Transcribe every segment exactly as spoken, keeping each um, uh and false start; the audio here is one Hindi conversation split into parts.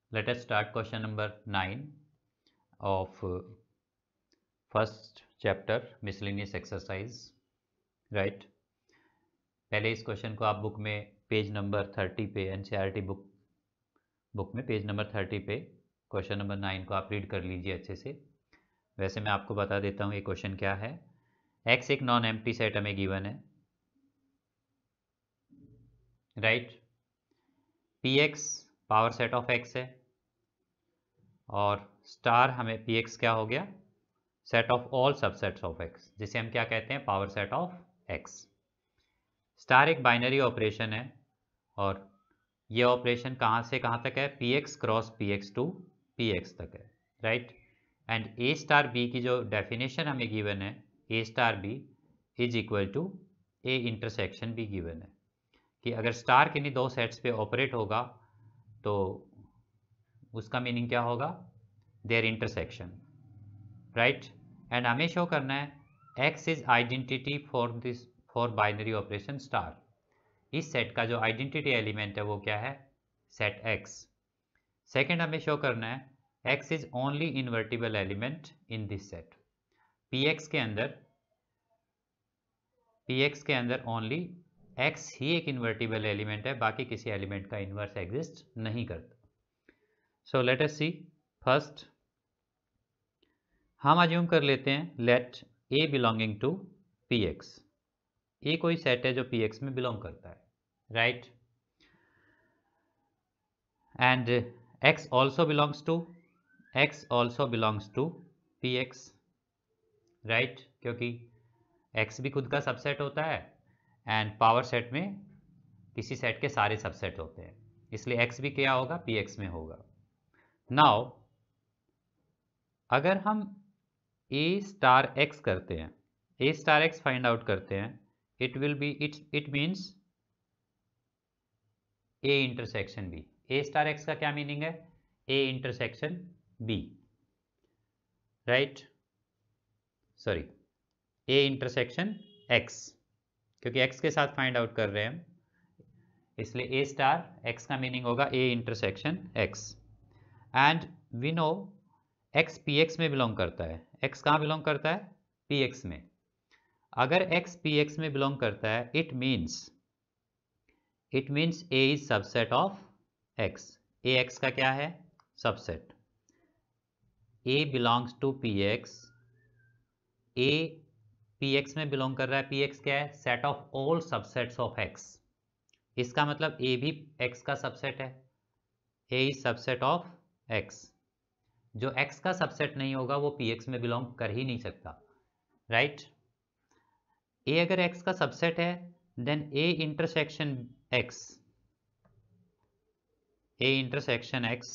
Let us start question number nine of uh, first chapter miscellaneous exercise. Right. पहले इस क्वेश्चन को आप बुक में पेज नंबर थर्टी पे एनसीईआरटी बुक बुक में पेज नंबर थर्टी पे क्वेश्चन नंबर नाइन को आप रीड कर लीजिए अच्छे से। वैसे मैं आपको बता देता हूँ ये क्वेश्चन क्या है। एक्स एक नॉन एम्प्टी सेट हमें गिवन है, right. P X power set of X है और स्टार हमें पी एक्स क्या हो गया, set of all subsets of X, जिसे हम क्या कहते हैं, power set of X. Star एक बाइनरी ऑपरेशन है और ये ऑपरेशन कहाँ से कहाँ तक है, P X cross P X to P X तक है, right. And A star B की जो डेफिनेशन हमें गिवन है, A star B is equal to A intersection B given है, कि अगर स्टार किन्हीं दो सेट्स पे ऑपरेट होगा तो उसका मीनिंग क्या होगा, देयर इंटरसेक्शन, राइट। एंड हमें शो करना है X is identity for this for binary operation star. इस सेट का जो आइडेंटिटी एलिमेंट है वो क्या है, सेट एक्स। सेकेंड हमें शो करना है X is only invertible element in this set. P X के अंदर पी एक्स के अंदर ओनली एक्स ही एक इन्वर्टिबल एलिमेंट है, बाकी किसी एलिमेंट का इन्वर्स एग्जिस्ट नहीं करता। So let us see first, हम अज्यूम कर लेते हैं let A belonging to P X. A कोई सेट है जो पी एक्स में बिलोंग करता है, right. And X also belongs to X also belongs to P X, right, क्योंकि एक्स भी खुद का सबसेट होता है एंड पावर सेट में किसी सेट के सारे सबसेट होते हैं, इसलिए एक्स भी क्या होगा, पी एक्स में होगा। नाउ अगर हम ए स्टार एक्स करते हैं, A star X find out करते हैं, it will be it it means A intersection B. A star X का क्या मीनिंग है, A intersection B, right, sorry A intersection X, क्योंकि एक्स के साथ फाइंड आउट कर रहे हैं हम, इसलिए ए स्टार एक्स का मीनिंग होगा A intersection X. And we know X P X में बिलोंग करता है। एक्स कहाँ बिलोंग करता है, पी एक्स में। अगर एक्स पी एक्स में बिलोंग करता है, it means it means A is subset of X. A X का क्या है, subset. A belongs to P X, A P X में बिलोंग कर रहा है, पी एक्स क्या है, set of all subsets of X. इसका मतलब ए भी एक्स का सबसेट है, A is subset of X. जो x का सबसेट नहीं होगा वो px में बिलोंग कर ही नहीं सकता, राइट। a अगर x का सबसेट है then a intersection x, a intersection x,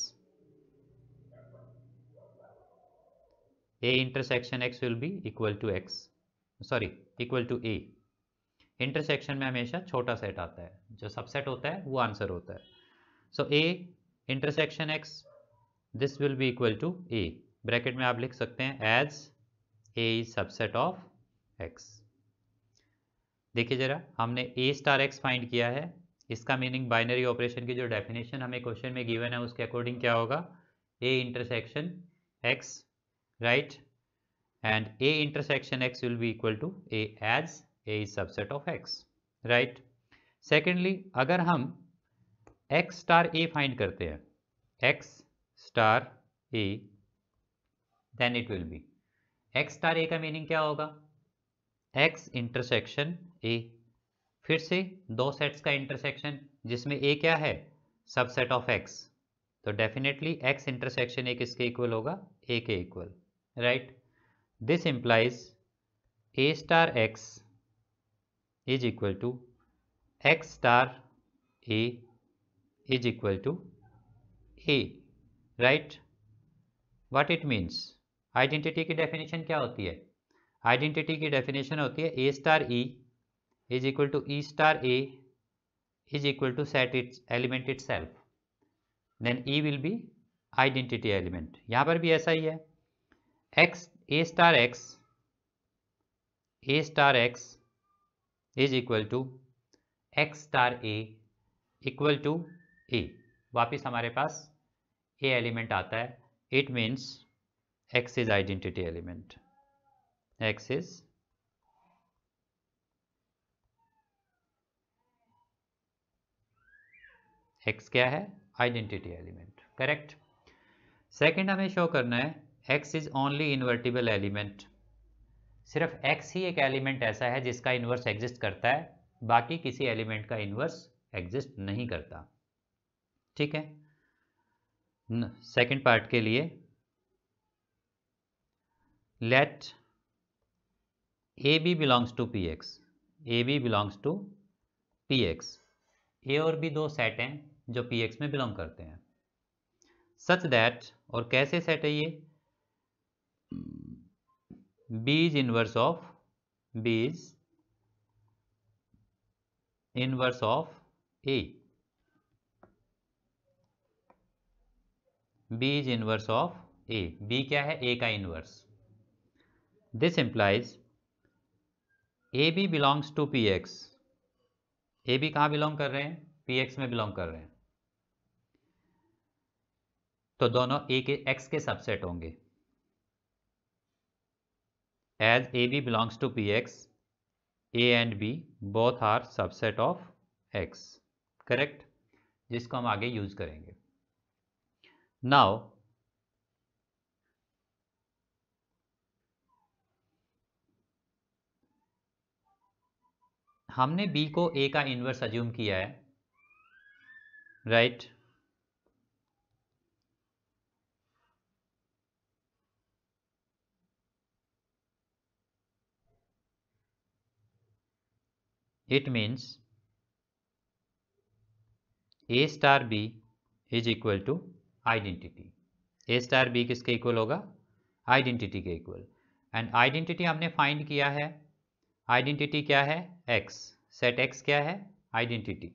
a intersection x will be equal to x, sorry equal to a। Intersection में हमेशा छोटा सेट आता है, जो सबसेट होता है वो आंसर होता है। So so, a intersection x this will be equal to a, bracket में आप लिख सकते हैं as a is subset of x। देखिए जरा, हमने a स्टार x फाइंड किया है, इसका मीनिंग बाइनरी ऑपरेशन की जो डेफिनेशन हमें क्वेश्चन में गिवन है उसके अकॉर्डिंग क्या होगा, a intersection x, right. And a intersection x will be equal to a as a is subset of x, right. Secondly अगर हम x स्टार a फाइंड करते हैं, x star a, then it will be x star a का मीनिंग क्या होगा, x इंटरसेक्शन a। फिर से दो सेट्स का इंटरसेक्शन जिसमें a क्या है, सबसेट ऑफ x, तो डेफिनेटली x इंटरसेक्शन a किसके इक्वल होगा, a के इक्वल, राइट। This implies a star x is equal to x star a is equal to a, right. What it means, identity की डेफिनेशन क्या होती है, आइडेंटिटी की डेफिनेशन होती है a star e is equal to e star a is equal to set its element itself, then e will B identity element. यहां पर भी ऐसा ही है, x a star x a star x is equal to x star a equal to a। वापिस हमारे पास ए एलिमेंट आता है, it means X is identity element, X is X क्या है, आइडेंटिटी एलिमेंट, करेक्ट। सेकंड हमें शो करना है X is only invertible element, सिर्फ एक्स ही एक एलिमेंट ऐसा है जिसका इन्वर्स एग्जिस्ट करता है, बाकी किसी एलिमेंट का इन्वर्स एग्जिस्ट नहीं करता, ठीक है। सेकंड पार्ट के लिए let A B belongs to P X, A B belongs to P X, A और बी दो सेट हैं जो पी एक्स में बिलोंग करते हैं, सच दैट, और कैसे सेट है ये, B is inverse of, B is inverse of A, B is inverse of A, B क्या है, ए का inverse, this implies A B belongs to P X, A B कहाँ बिलोंग कर रहे हैं, पी एक्स में बिलोंग कर रहे हैं, तो दोनों ए के एक्स के सबसेट होंगे, as A B belongs to P X, A and B both are subset of X, correct, जिसको हम आगे यूज करेंगे। नाउ हमने b को a का इन्वर्स अज्यूम किया है, right right? It means a star b is equal to identity, a star b किसके इक्वल होगा, आइडेंटिटी के इक्वल, एंड आइडेंटिटी हमने फाइंड किया है, आइडेंटिटी क्या है, x, सेट x क्या है, identity,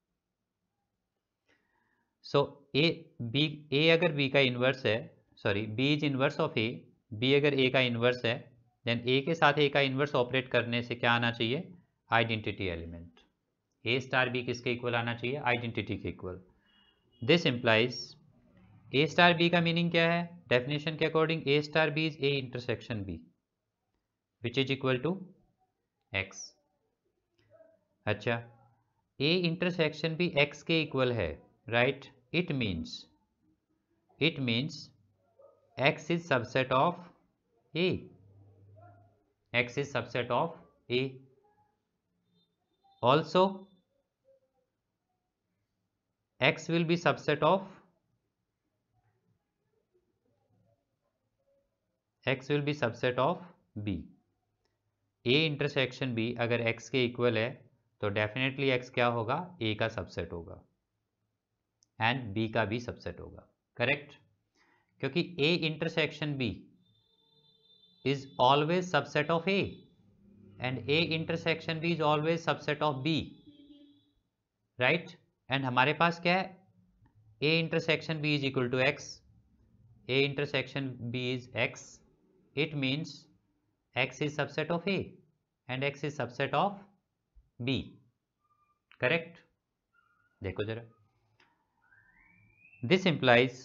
so a b, a अगर b का इन्वर्स है, sorry b is inverse of a, b अगर a का इन्वर्स है, देन a के साथ a का इन्वर्स ऑपरेट करने से क्या आना चाहिए, identity element, a star b किसके इक्वल आना चाहिए, आइडेंटिटी के equal, this implies a star b का मीनिंग क्या है, डेफिनेशन के according a star b is a intersection b which is equal to x, अच्छा a इंटरसेक्शन b x के इक्वल है, right, it means, it means x is subset of a, x is subset of a, also x will be subset of, x will be subset of b, a intersection b अगर x के इक्वल है तो डेफिनेटली x क्या होगा, a का सबसेट होगा एंड b का भी सबसेट होगा, करेक्ट, क्योंकि a intersection b is always subset of a and a intersection b is always subset of b, right, and हमारे पास क्या है, a intersection b is equal to x, a intersection b is x, it means x is subset of a and x is subset of b, correct, देखो जरा, दिस इंप्लाइज,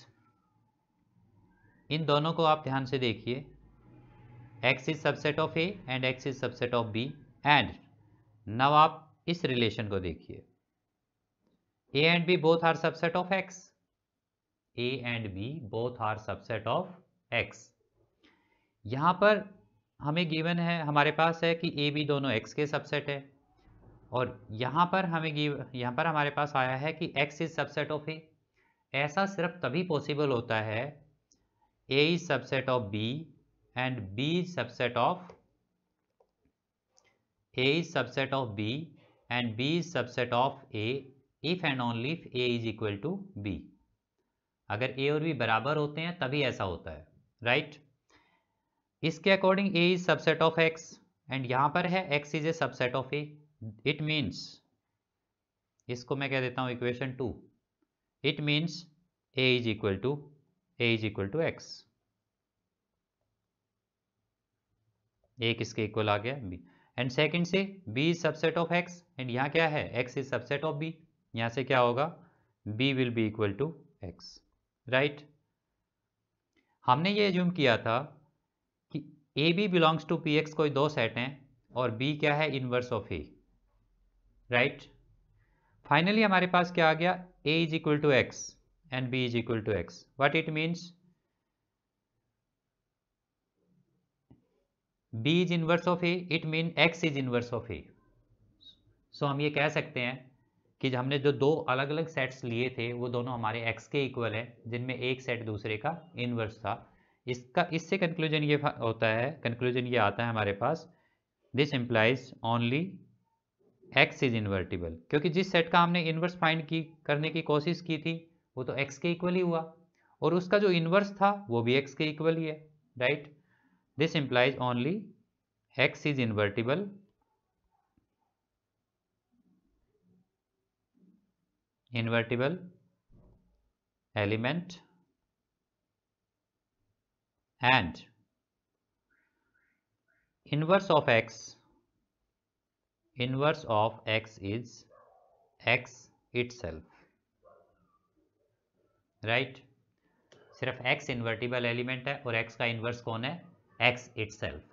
इन दोनों को आप ध्यान से देखिए, x is subset of a and x is subset of b, and now आप इस रिलेशन को देखिए, a and b both are subset of x, a and b both are subset of x, यहां पर हमें गिवन है, हमारे पास है कि a b दोनों x के सबसेट है, और यहां पर हमें गिव यहां पर हमारे पास आया है कि x is subset of a, ऐसा सिर्फ तभी पॉसिबल होता है, a is subset of b and b is subset of, a is subset of b and b is subset of a if and only if a is equal to b, अगर a और b बराबर होते हैं तभी ऐसा होता है, राइट right? इसके according a is subset of x and यहां पर है x is a subset of a, it means, इसको मैं कह देता हूं equation two, it means a is equal to a is equal to x, a किसके इक्वल आ गया, b, एंड सेकंड से b is subset of x and यहां क्या है, x is subset of b, यहां से क्या होगा, b will be equal to x, right. हमने ये एज्यूम किया था कि A B belongs to P x कोई दो सेट हैं और बी क्या है, inverse of A, right. Finally हमारे पास क्या आ गया, a is equal to x and b is equal to x. What it means, b is inverse of a, it mean x is inverse of a। So हम ये कह सकते हैं कि हमने जो दो अलग अलग सेट्स लिए थे वो दोनों हमारे x के इक्वल हैं, जिनमें एक सेट दूसरे का इनवर्स था। इसका इससे कंक्लूजन ये होता है, कंक्लूजन ये आता है हमारे पास, this implies only x is invertible, क्योंकि जिस सेट का हमने इनवर्स फाइंड की करने की कोशिश की थी वो तो x के इक्वल ही हुआ, और उसका जो इनवर्स था वो भी x के इक्वल ही है, right. This implies only x is invertible invertible element and inverse of x, inverse of x is x itself, right। सिर्फ x इन्वर्टिबल एलिमेंट है और x का इनवर्स कौन है, x itself,